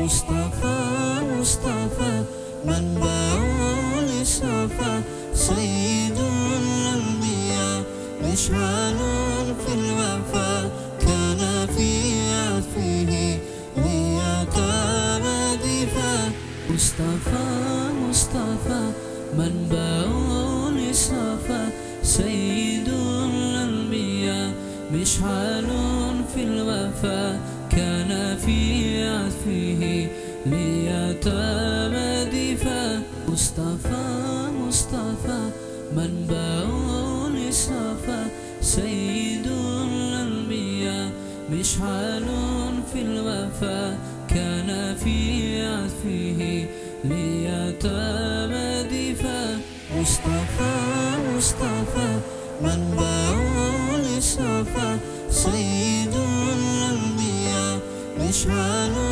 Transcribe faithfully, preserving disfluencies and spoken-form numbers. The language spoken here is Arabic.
مصطفى مصطفى منبع للصفا سيد الأنبياء مشعل في الوفا كان في عطفه ليتردفا مصطفى مصطفى منبع للصفا سيد الأنبياء مشعل في الوفا كان في عطفه ليتردفا مصطفى مصطفى منبع للصفا سيد الأنبياء مشعل في الوفا كان في عطفه ليتردفا مصطفى مصطفى منبع للصفا سيد الأنبياء مشعل